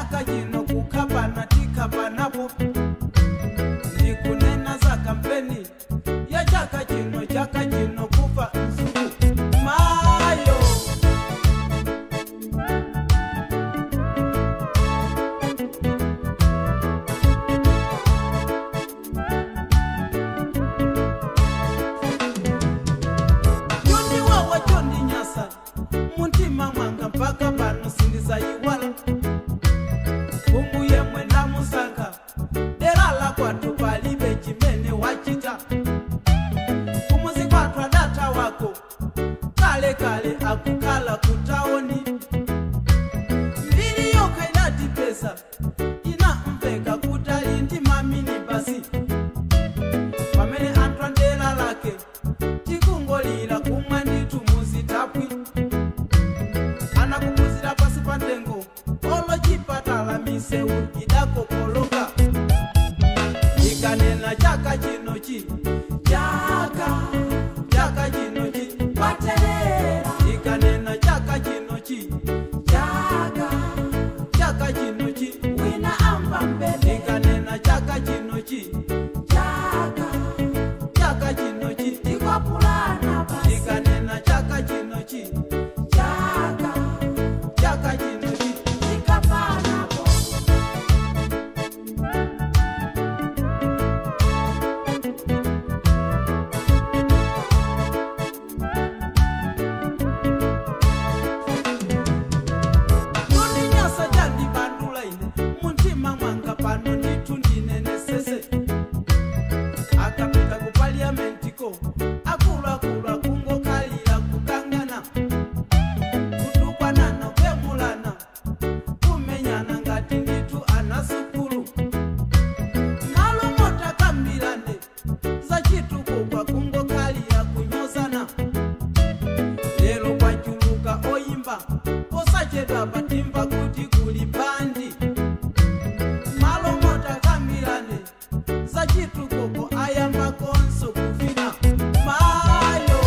chaka chino kukabana tikabanapo ndikunena za kampeni ya chaka chino kufa nzungu mayo Jondi wawa Jondi Nyasa muntima mwanga mpaka pano sindiza iwala Bungu yemwe na musanga derala kwatu palibe chimene wachita Kumuzi kwatu adata wako kale kale akukala kutaoni Mbili yoka inati pesa ina mpeka kutali ndi mamini basi Pamene antwandela lake tikungolira kumwa nditu muzitapwi Anakupuzira pasi pandengo olo chipatala miseu idakokoloka Ikanena chaka chinochi chaka chinochi waterera Ikanena chaka chinochi chaka chinochi wina amba mbele Ikanena chaka chinochi chaka chinochi ikwapulana basi Ikanena chaka chinochi chaka chinochi ikapana po Jondi Nyasa jandi bandula ine muntima mwanga pano nditundinenese akapita ku parliamentiko akula kungo kalira kukangana kutukwana na kwemulana kumenyana ngati nditu anasukulu nalomota kambirande za chituko kwa kungo kalira kunyozana lero kwachuluka oyimba posachedwa patimba kuti kuli bandi malomota kambirande za chituko ko ayamba konso kufina mayo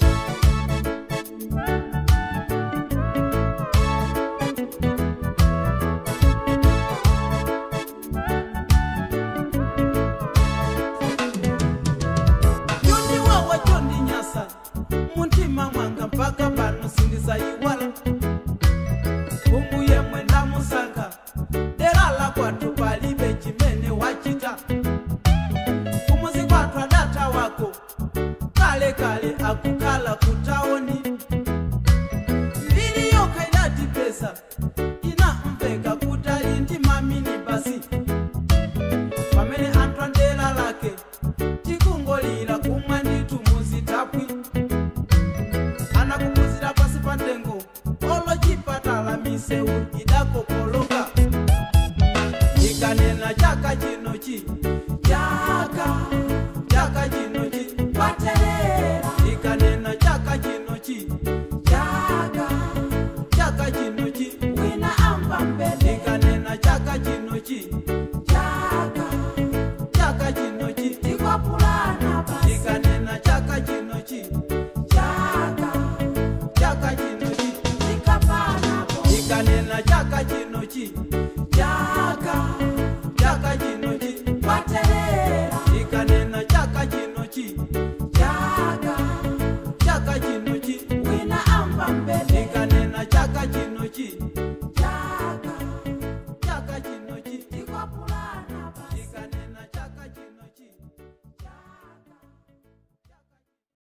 Jondi wawa Jondi Nyasa muntima mwanga mpaka pano sindiza iwala Bungu yemwe na musanga derala kwatu palibe chimene wachita Kumuzi kwatu adata wako kale kale akukala kutaoni Mbili yoka inati pesa ina mpeka kutali ndi mamini basi Pamene antwandela lake tikungolira kumwa nditu muzitapwi Anakupuzira pasi pandengo olo chipatala miseu idakokoloka Ikanena chaka chinochi chaka chinochi waterera Ikanena chaka chinochi chaka chinochi wina amba mbele Ikanena chaka chinochi chaka chinochi ikwapulana basi Ikanena chaka chinochi chaka chinochi ikapana po Ikanena chaka chinochi